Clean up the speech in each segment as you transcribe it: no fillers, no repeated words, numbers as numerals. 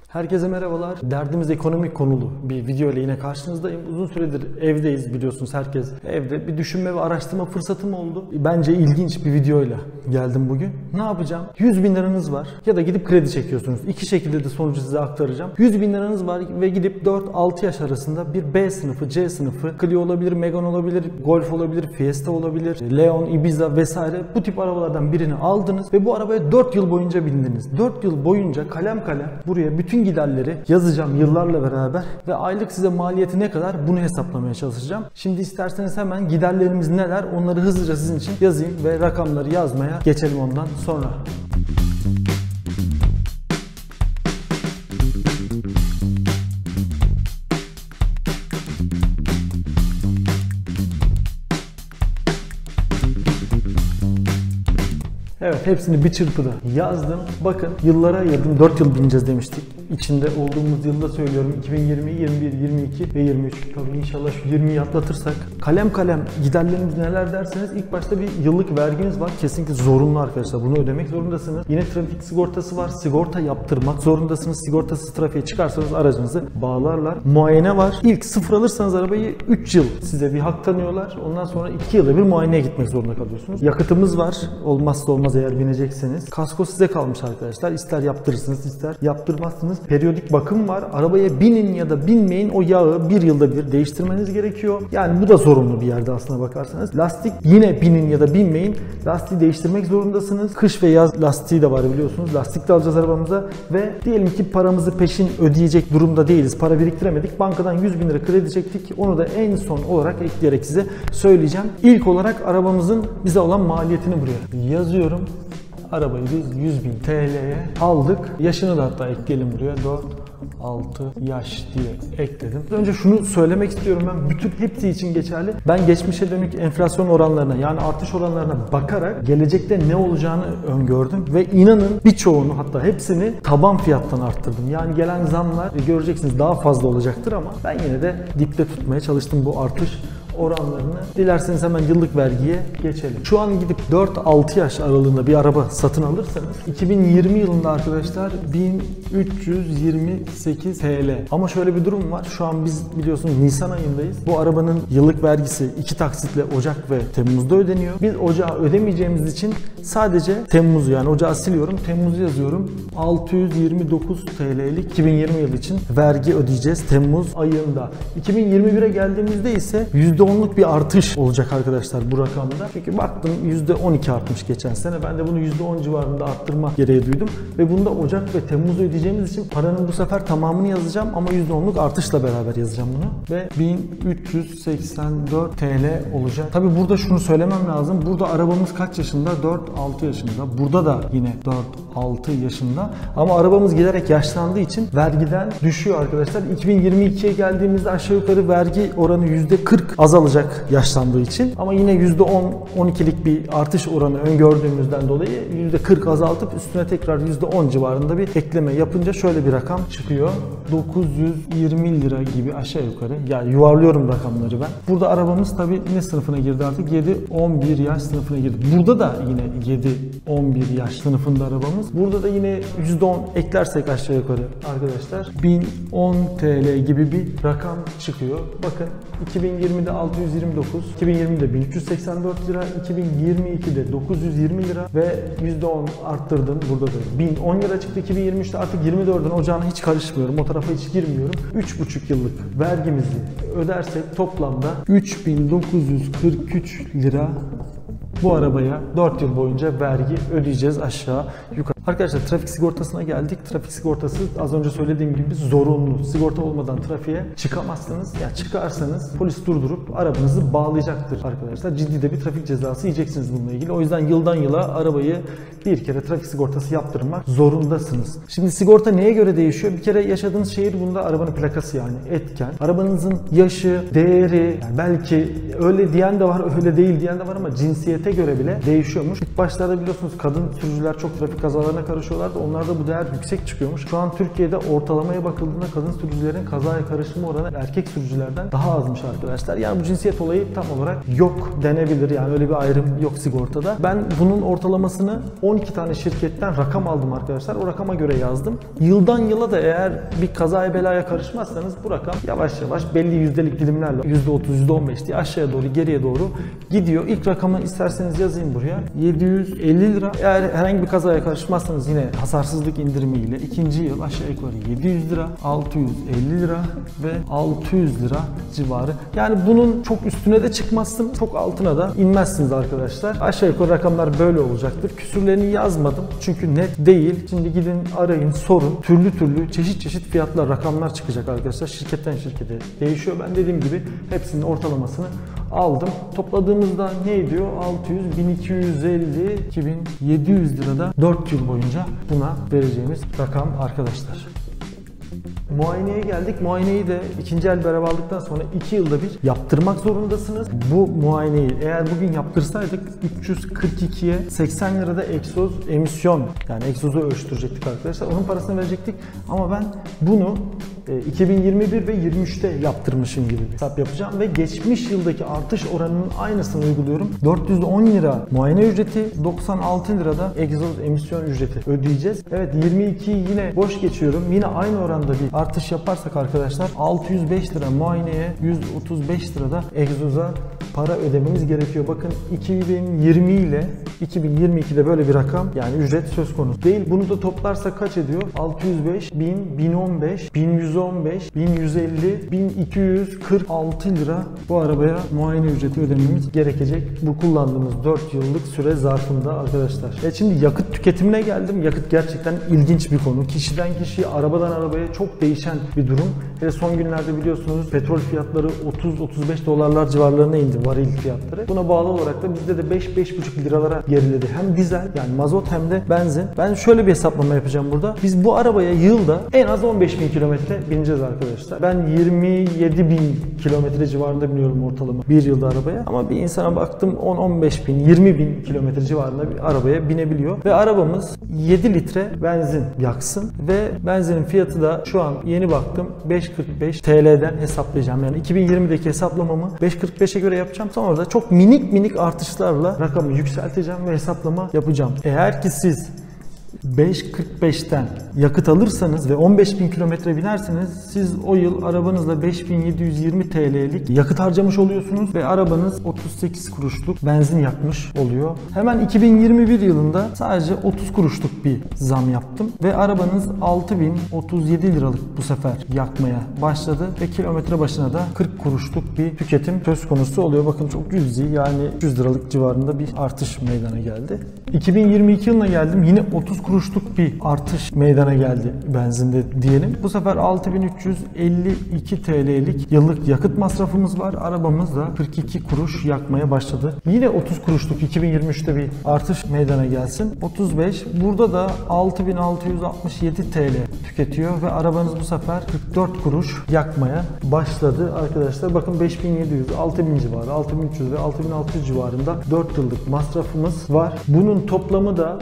Herkese merhabalar. Derdimiz ekonomik konulu bir video ile yine karşınızdayım. Uzun süredir evdeyiz biliyorsunuz, herkes evde. Bir düşünme ve araştırma fırsatım oldu. Bence ilginç bir videoyla geldim bugün. Ne yapacağım? 100 bin liranız var ya da gidip kredi çekiyorsunuz. İki şekilde de sonucu size aktaracağım. 100 bin liranız var ve gidip 4-6 yaş arasında bir B sınıfı, C sınıfı, Clio olabilir, Megane olabilir, Golf olabilir, Fiesta olabilir, Leon, Ibiza vesaire bu tip arabalardan birini aldınız ve bu arabaya 4 yıl boyunca bindiniz. 4 yıl boyunca kalem kalem buraya bütün giderleri yazacağım yıllarla beraber ve aylık size maliyeti ne kadar bunu hesaplamaya çalışacağım. Şimdi isterseniz hemen giderlerimiz neler onları hızlıca sizin için yazayım ve rakamları yazmaya geçelim ondan sonra. Evet, hepsini bir çırpıda yazdım. Bakın yıllara ayırdım. 4 yıl bineceğiz demiştik. İçinde olduğumuz yılda söylüyorum. 2020, 21, 22 ve 23. Tabii inşallah şu 20'yi atlatırsak. Kalem kalem giderlerimiz neler derseniz ilk başta bir yıllık verginiz var. Kesinlikle zorunlu arkadaşlar. Bunu ödemek zorundasınız. Yine trafik sigortası var. Sigorta yaptırmak zorundasınız. Sigortasız trafiğe çıkarsanız aracınızı bağlarlar. Muayene var. İlk sıfır alırsanız arabayı 3 yıl size bir hak tanıyorlar. Ondan sonra 2 yılda bir muayeneye gitmek zorunda kalıyorsunuz. Yakıtımız var. Olmazsa olmaz eğer binecekseniz. Kasko size kalmış arkadaşlar. İster yaptırırsınız, ister yaptırmazsınız. Periyodik bakım var. Arabaya binin ya da binmeyin, o yağı bir yılda bir değiştirmeniz gerekiyor. Yani bu da zorunlu bir yerde aslına bakarsanız. Lastik yine binin ya da binmeyin. Lastiği değiştirmek zorundasınız. Kış ve yaz lastiği de var biliyorsunuz. Lastik de alacağız arabamıza ve diyelim ki paramızı peşin ödeyecek durumda değiliz. Para biriktiremedik. Bankadan 100 bin lira kredi çektik. Onu da en son olarak ekleyerek size söyleyeceğim. İlk olarak arabamızın bize olan maliyetini buraya yazıyorum. Arabayı biz 100 bin TL'ye aldık. Yaşını da hatta ekleyelim buraya. 4-6 yaş diye ekledim. Önce şunu söylemek istiyorum, ben bütün hepsi için geçerli. Ben geçmişe dönük enflasyon oranlarına, yani artış oranlarına bakarak gelecekte ne olacağını öngördüm ve inanın birçoğunu, hatta hepsini taban fiyattan arttırdım. Yani gelen zamlar göreceksiniz daha fazla olacaktır ama ben yine de dipte tutmaya çalıştım bu artış oranlarını. Dilerseniz hemen yıllık vergiye geçelim. Şu an gidip 4-6 yaş aralığında bir araba satın alırsanız 2020 yılında arkadaşlar 1328 TL. Ama şöyle bir durum var. Şu an biz biliyorsunuz Nisan ayındayız. Bu arabanın yıllık vergisi 2 taksitle Ocak ve Temmuz'da ödeniyor. Biz Ocağı ödemeyeceğimiz için sadece Temmuz'u, yani Ocağı siliyorum, Temmuz'u yazıyorum. 629 TL'lik 2020 yılı için vergi ödeyeceğiz Temmuz ayında. 2021'e geldiğimizde ise %10'luk bir artış olacak arkadaşlar bu rakamda. Çünkü baktım %12 artmış geçen sene. Ben de bunu %10 civarında arttırma gereği duydum. Ve bunu da Ocak ve Temmuz'u ödeyeceğimiz için paranın bu sefer tamamını yazacağım ama %10'luk artışla beraber yazacağım bunu. Ve 1384 TL olacak. Tabi burada şunu söylemem lazım. Burada arabamız kaç yaşında? 4-6 yaşında. Burada da yine 4-6 yaşında. Ama arabamız giderek yaşlandığı için vergiden düşüyor arkadaşlar. 2022'ye geldiğimizde aşağı yukarı vergi oranı %40 azalacak yaşlandığı için. Ama yine %10-12'lik bir artış oranı öngördüğümüzden dolayı %40 azaltıp üstüne tekrar %10 civarında bir ekleme yapınca şöyle bir rakam çıkıyor. 920 lira gibi aşağı yukarı. Yani yuvarlıyorum rakamları ben. Burada arabamız tabii ne sınıfına girdi artık? 7-11 yaş sınıfına girdi. Burada da yine 7-11 yaş sınıfında arabamız. Burada da yine %10 eklersek aşağı yukarı arkadaşlar 1010 TL gibi bir rakam çıkıyor. Bakın 2020'de 629, 2020'de 1384 lira, 2022'de 920 lira ve %10 arttırdım. Burada da 1010 lira çıktı 2023'te, artık 24'ün ocağına hiç karışmıyorum. O tarafa hiç girmiyorum. 3,5 yıllık vergimizi ödersek toplamda 3943 lira bu arabaya 4 yıl boyunca vergi ödeyeceğiz aşağı yukarı. Arkadaşlar trafik sigortasına geldik. Trafik sigortası az önce söylediğim gibi zorunlu. Sigorta olmadan trafiğe çıkamazsınız. Ya çıkarsanız polis durdurup arabanızı bağlayacaktır arkadaşlar. Ciddi de bir trafik cezası yiyeceksiniz bununla ilgili. O yüzden yıldan yıla arabayı bir kere trafik sigortası yaptırmak zorundasınız. Şimdi sigorta neye göre değişiyor? Bir kere yaşadığınız şehir bunda arabanın plakası yani etken. Arabanızın yaşı, değeri, yani belki öyle diyen de var, öyle değil diyen de var ama cinsiyete şirkete göre bile değişiyormuş. İlk başlarda biliyorsunuz kadın sürücüler çok trafik kazalarına karışıyorlardı. Onlarda bu değer yüksek çıkıyormuş. Şu an Türkiye'de ortalamaya bakıldığında kadın sürücülerin kazaya karışma oranı erkek sürücülerden daha azmış arkadaşlar. Yani bu cinsiyet olayı tam olarak yok denebilir. Yani öyle bir ayrım yok sigortada. Ben bunun ortalamasını 12 tane şirketten rakam aldım arkadaşlar. O rakama göre yazdım. Yıldan yıla da eğer bir kazaya belaya karışmazsanız bu rakam yavaş yavaş belli yüzdelik dilimlerle %30, %15 diye aşağıya doğru geriye doğru gidiyor. İlk rakamı isterseniz yazayım buraya. 750 lira. Eğer herhangi bir kazaya karışmazsanız yine hasarsızlık indirimiyle ikinci yıl aşağı yukarı 700 lira, 650 lira ve 600 lira civarı. Yani bunun çok üstüne de çıkmazsınız, çok altına da inmezsiniz arkadaşlar. Aşağı yukarı rakamlar böyle olacaktır. Küsürlerini yazmadım çünkü net değil. Şimdi gidin arayın, sorun. Türlü türlü çeşit fiyatlar, rakamlar çıkacak arkadaşlar. Şirketten şirkete değişiyor. Ben dediğim gibi hepsinin ortalamasını aldım. Topladığımızda ne ediyor? 600, 1250, 2700 lirada 4 yıl boyunca buna vereceğimiz rakam arkadaşlar. Muayeneye geldik. Muayeneyi de ikinci el bir araba aldıktan sonra 2 yılda bir yaptırmak zorundasınız. Bu muayeneyi eğer bugün yaptırsaydık 342'ye 80 lirada egzoz emisyon, yani egzozu ölçtürecektik arkadaşlar. Onun parasını verecektik ama ben bunu 2021 ve 23'te yaptırmışım gibi bir hesap yapacağım ve geçmiş yıldaki artış oranının aynısını uyguluyorum. 410 lira muayene ücreti, 96 lirada egzoz emisyon ücreti ödeyeceğiz. Evet, 22'yi yine boş geçiyorum. Yine aynı oranda bir artış yaparsak arkadaşlar 605 lira muayeneye, 135 lirada egzoza para ödememiz gerekiyor. Bakın 2020 ile 2022'de böyle bir rakam, yani ücret söz konusu değil. Bunu da toplarsak kaç ediyor? 605, 1000, 1015, 1115, 1150, 1246 lira bu arabaya muayene ücreti ödememiz gerekecek. Bu kullandığımız 4 yıllık süre zarfında arkadaşlar. Şimdi yakıt tüketimine geldim. Yakıt gerçekten ilginç bir konu. Kişiden kişiye, arabadan arabaya çok değişen bir durum. Son günlerde biliyorsunuz petrol fiyatları 30-35 dolarlar civarlarına indi, varil fiyatları. Buna bağlı olarak da bizde de 5-5,5 liralara geriledi. Hem dizel, yani mazot, hem de benzin. Ben şöyle bir hesaplama yapacağım burada. Biz bu arabaya yılda en az 15.000 kilometre bineceğiz arkadaşlar. Ben 27.000 kilometre civarında biniyorum ortalama bir yılda arabaya. Ama bir insana baktım 10-15.000, 20.000 kilometre civarında bir arabaya binebiliyor. Ve arabamız 7 litre benzin yaksın ve benzinin fiyatı da şu an yeni baktım 5.45 TL'den hesaplayacağım. Yani 2020'deki hesaplamamı 5.45'e göre yapacağım. Sonra da çok minik artışlarla rakamı yükselteceğim ve hesaplama yapacağım. Eğer ki siz 5.45'ten yakıt alırsanız ve 15.000 kilometre binerseniz siz o yıl arabanızla 5.720 TL'lik yakıt harcamış oluyorsunuz ve arabanız 38 kuruşluk benzin yakmış oluyor. Hemen 2021 yılında sadece 30 kuruşluk bir zam yaptım ve arabanız 6.037 liralık bu sefer yakmaya başladı ve kilometre başına da 40 kuruşluk bir tüketim söz konusu oluyor. Bakın çok cüzi, yani 100 liralık civarında bir artış meydana geldi. 2022 yılına geldim, yine 30 kuruşluk bir artış meydana geldi benzinde diyelim. Bu sefer 6.352 TL'lik yıllık yakıt masrafımız var. Arabamız da 42 kuruş yakmaya başladı. Yine 30 kuruşluk 2023'te bir artış meydana gelsin. 35. Burada da 6.667 TL tüketiyor ve arabanız bu sefer 44 kuruş yakmaya başladı arkadaşlar. Bakın 5.700, 6.000 civarı, 6.300 ve 6.600 civarında 4 yıllık masrafımız var. Bunun toplamı da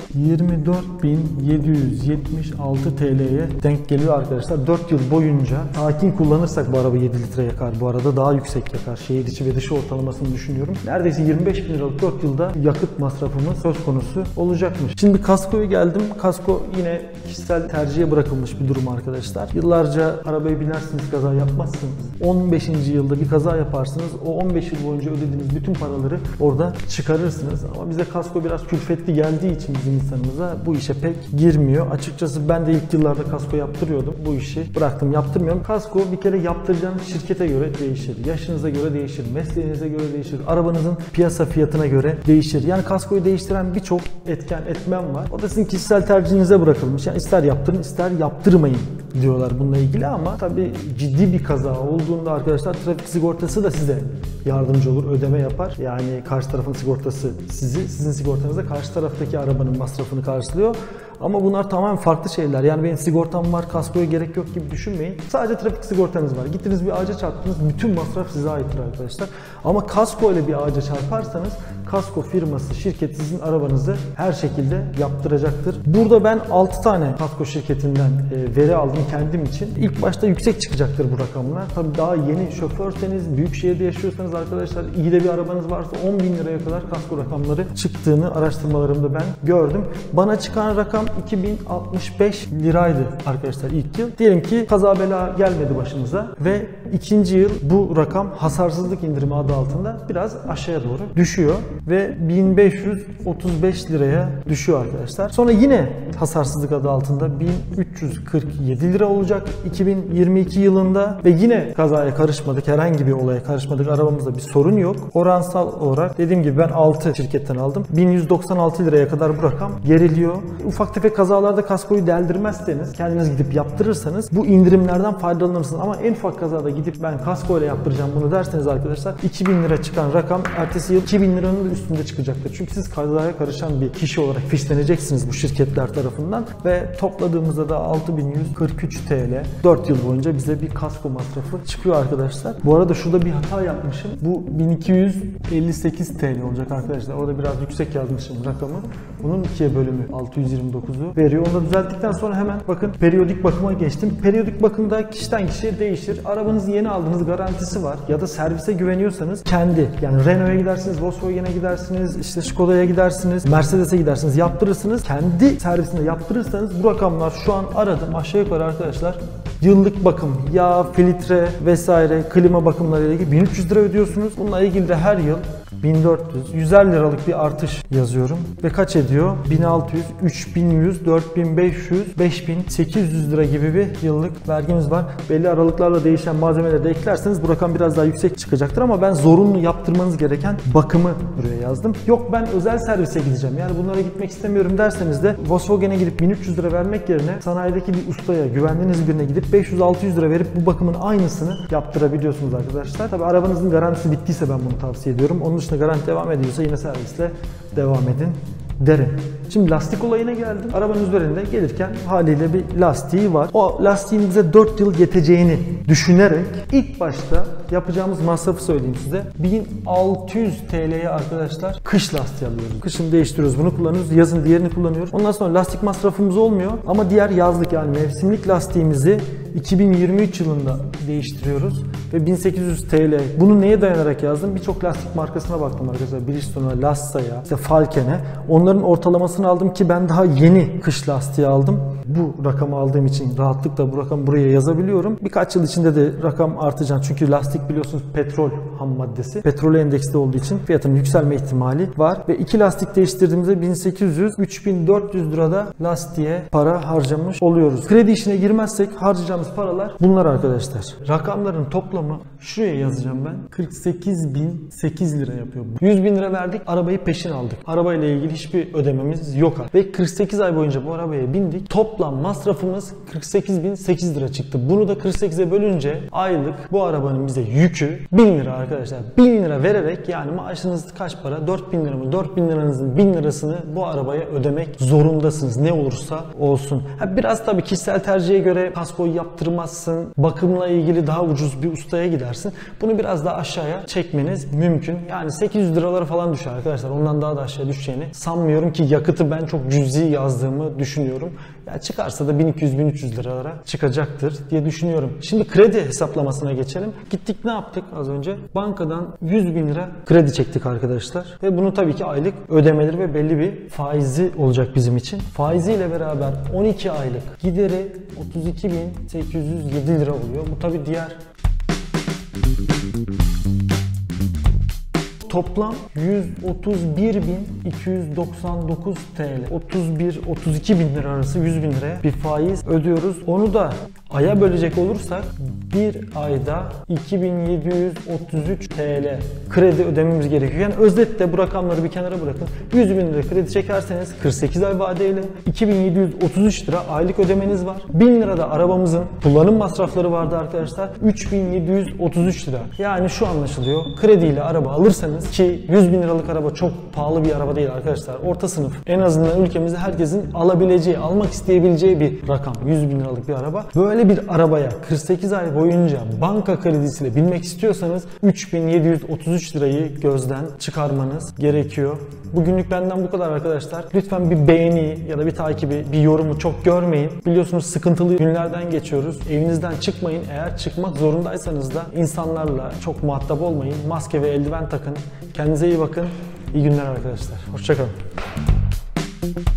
24.776 TL'ye denk geliyor arkadaşlar. 4 yıl boyunca sakin kullanırsak bu araba 7 litre yakar. Bu arada daha yüksek yakar. Şehir içi ve dışı ortalamasını düşünüyorum. Neredeyse 25.000 liralık 4 yılda yakıt masrafımız söz konusu olacakmış. Şimdi kaskoya geldim. Kasko yine kişisel tercihe bırakılmış bir durum arkadaşlar. Yıllarca arabaya binersiniz, kaza yapmazsınız. 15. yılda bir kaza yaparsınız. O 15 yıl boyunca ödediğiniz bütün paraları orada çıkarırsınız. Ama bize kasko biraz külfetli geldiği için bizim insanımıza bu işe pek girmiyor. Açıkçası ben de ilk yıllarda kasko yaptırıyordum. Bu işi bıraktım, yaptırmıyorum. Kasko bir kere yaptıracağınız şirkete göre değişir. Yaşınıza göre değişir. Mesleğinize göre değişir. Arabanızın piyasa fiyatına göre değişir. Yani kaskoyu değiştiren birçok etmen var. O da sizin kişisel tercihinize bırakılmış. Yani ister yaptırın, ister yaptırmayın diyorlar bununla ilgili, ama tabii ciddi bir kaza olduğunda arkadaşlar trafik sigortası da size yardımcı olur, ödeme yapar. Yani karşı tarafın sigortası sizin sigortanızda karşı taraftaki arabanın masrafını karşılıyor. Ama bunlar tamamen farklı şeyler. Yani benim sigortam var, kaskoya gerek yok gibi düşünmeyin. Sadece trafik sigortanız var. Gittiniz bir ağaca çarptınız, bütün masraf size aittir arkadaşlar. Ama kasko ile bir ağaca çarparsanız kasko firması, şirketi sizin arabanızı her şekilde yaptıracaktır. Burada ben 6 tane kasko şirketinden veri aldım kendim için. İlk başta yüksek çıkacaktır bu rakamlar. Tabii daha yeni şoförseniz, büyük şehirde yaşıyorsanız arkadaşlar, iyi de bir arabanız varsa 10 bin liraya kadar kasko rakamları çıktığını araştırmalarımda ben gördüm. Bana çıkan rakam 2065 liraydı arkadaşlar ilk yıl. Diyelim ki kaza bela gelmedi başımıza ve ikinci yıl bu rakam hasarsızlık indirimi adı altında biraz aşağıya doğru düşüyor ve 1535 liraya düşüyor arkadaşlar. Sonra yine hasarsızlık adı altında 1347 lira olacak 2022 yılında ve yine kazaya karışmadık, herhangi bir olaya karışmadık, arabamızda bir sorun yok. Oransal olarak dediğim gibi ben 6 şirketten aldım. 1196 liraya kadar bu rakam geriliyor. Ufak tefek kazalarda kaskoyu deldirmezseniz, kendiniz gidip yaptırırsanız bu indirimlerden faydalanırsınız. Ama en ufak kazada gidip ben kasko ile yaptıracağım bunu derseniz arkadaşlar 2000 lira çıkan rakam ertesi yıl 2000 liranın da üstünde çıkacaktır. Çünkü siz kazaya karışan bir kişi olarak fişleneceksiniz bu şirketler tarafından ve topladığımızda da 6143 TL 4 yıl boyunca bize bir kasko masrafı çıkıyor arkadaşlar. Bu arada şurada bir hata yapmışım. Bu 1258 TL olacak arkadaşlar. Orada biraz yüksek yazmışım rakamı. Bunun 2'ye bölümü 629'u veriyor. Onu da düzelttikten sonra hemen bakın periyodik bakıma geçtim. Periyodik bakımda kişiden kişiye değişir. Arabanızı yeni aldığınız garantisi var. Ya da servise güveniyorsanız kendi, yani Renault'a gidersiniz, Volkswagen'e gidersiniz, işte Skoda'ya gidersiniz, Mercedes'e gidersiniz, yaptırırsınız. Kendi servisinde yaptırırsanız bu rakamlar şu an aradım aşağı yukarı arkadaşlar. Yıllık bakım, yağ, filtre vesaire, klima bakımlarıyla ilgili 1300 lira ödüyorsunuz. Bununla ilgili de her yıl 1400, 100'er liralık bir artış yazıyorum. Ve kaç ediyor? 1600, 3100, 4500, 5800 lira gibi bir yıllık vergimiz var. Belli aralıklarla değişen malzemeleri de eklerseniz bu rakam biraz daha yüksek çıkacaktır ama ben zorunlu yaptırmanız gereken bakımı buraya yazdım. Yok ben özel servise gideceğim, yani bunlara gitmek istemiyorum derseniz de Volkswagen'e gidip 1300 lira vermek yerine sanayideki bir ustaya, güvendiğiniz birine gidip 500-600 lira verip bu bakımın aynısını yaptırabiliyorsunuz arkadaşlar. Tabi arabanızın garantisi bittiyse ben bunu tavsiye ediyorum. Onun dışında garanti devam ediyorsa yine servisle devam edin derim. Şimdi lastik olayına geldim. Arabanın üzerinde gelirken haliyle bir lastiği var. O lastiğin bize 4 yıl yeteceğini düşünerek ilk başta yapacağımız masrafı söyleyeyim size. 1600 TL'ye arkadaşlar kış lastiği alıyoruz. Kışın değiştiriyoruz, bunu kullanıyoruz. Yazın diğerini kullanıyoruz. Ondan sonra lastik masrafımız olmuyor. Ama diğer yazlık, yani mevsimlik lastiğimizi 2023 yılında değiştiriyoruz ve 1800 TL. Bunu neye dayanarak yazdım? Birçok lastik markasına baktım arkadaşlar. Bridgestone'a, Lassa'ya, işte Falken'e. Onların ortalamasını aldım ki ben daha yeni kış lastiği aldım. Bu rakamı aldığım için rahatlıkla bu rakamı buraya yazabiliyorum. Birkaç yıl içinde de rakam artacak. Çünkü lastik biliyorsunuz petrol ham maddesi. Petrole endeksli olduğu için fiyatının yükselme ihtimali var. Ve iki lastik değiştirdiğimizde 1800-3400 lirada lastiğe para harcamış oluyoruz. Kredi işine girmezsek harcayacağımız paralar bunlar arkadaşlar. Rakamların toplamı şuraya yazacağım ben. 48.008 lira yapıyor. 100.000 lira verdik, arabayı peşin aldık. Arabayla ilgili hiçbir ödememiz yok. Ve 48 ay boyunca bu arabaya bindik. Toplam masrafımız 48.008 lira çıktı. Bunu da 48'e bölünce aylık bu arabanın bize yükü 1000 lira arkadaşlar. 1000 lira vererek, yani maaşınız kaç para? 4000 lira mı? 4000 liranızın 1000 lirasını bu arabaya ödemek zorundasınız. Ne olursa olsun. Biraz tabii kişisel tercihe göre kaskoyu yaptırmazsın. Bakımla ilgili daha ucuz bir ustaya gidersin. Bunu biraz daha aşağıya çekmeniz mümkün. Yani 800 liralara falan düşer arkadaşlar. Ondan daha da aşağı düşeceğini sanmıyorum ki yakıtı ben çok cüzi yazdığımı düşünüyorum. Ya çıkarsa da 1200-1300 liralara çıkacaktır diye düşünüyorum. Şimdi kredi hesaplamasına geçelim. Gittik ne yaptık az önce? Bankadan 100.000 lira kredi çektik arkadaşlar. Ve bunu tabii ki aylık ödemeleri ve belli bir faizi olacak bizim için. Faiziyle beraber 12 aylık gideri 32.807 lira oluyor. Bu tabii diğer toplam 131.299 TL. 31-32 bin lira arası 100 bin liraya bir faiz ödüyoruz. Onu da aya bölecek olursak bir ayda 2733 TL kredi ödememiz gerekiyor. Yani özetle bu rakamları bir kenara bırakın. 100 bin lira kredi çekerseniz 48 ay vadeyle 2733 lira aylık ödemeniz var. 1000 lira da arabamızın kullanım masrafları vardı arkadaşlar. 3733 lira. Yani şu anlaşılıyor. Krediyle araba alırsanız, ki 100 bin liralık araba çok pahalı bir araba değil arkadaşlar. Orta sınıf. En azından ülkemizde herkesin alabileceği, almak isteyebileceği bir rakam. 100 bin liralık bir araba. Böyle Böyle bir arabaya 48 ay boyunca banka kredisiyle binmek istiyorsanız 3733 lirayı gözden çıkarmanız gerekiyor. Bugünlük benden bu kadar arkadaşlar. Lütfen bir beğeni ya da bir takibi, bir yorumu çok görmeyin. Biliyorsunuz sıkıntılı günlerden geçiyoruz. Evinizden çıkmayın. Eğer çıkmak zorundaysanız da insanlarla çok muhatap olmayın. Maske ve eldiven takın. Kendinize iyi bakın. İyi günler arkadaşlar. Hoşça kalın.